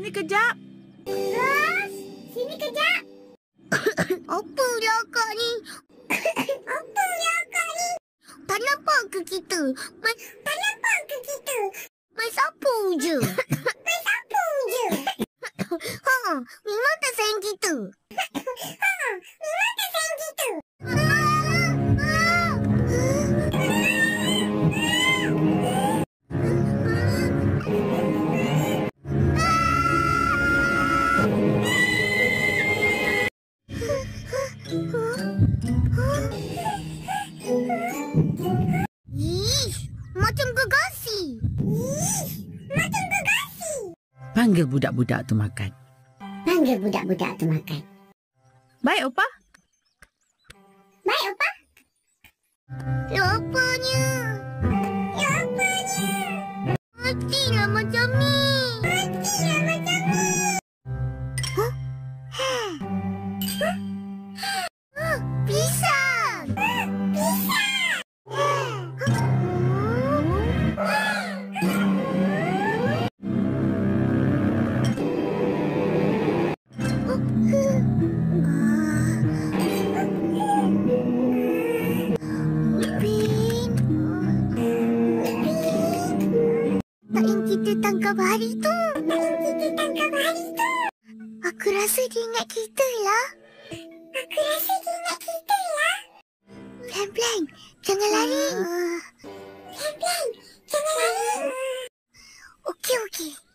sini kejap. Ros, sini kejap. Apa dia akak ni? Apa dia akak ni? Tak nampak ke kita? Tak nampak ke kita? Main sapu je. Main sapu je. Memang tak sayang kita. Memang tak sayang kita. Macam gegasi. Macam gegasi. Panggil budak-budak tu makan. Panggil budak-budak tu makan. Baik, Opa. Baik, Opa. Lapanya. Lapanya. Matilah macam ni. Matilah macam ni. Huh? Pisang. Pisang. Tak ingin kita tangkap hari tu. Tak ingin kita tangkap hari tu. Aku rasa dia ingat kita lah. Aku rasa dia ingat kita lah. Pelan-pelan, jangan lari. Pelan-pelan, jangan lari. Okey, okey.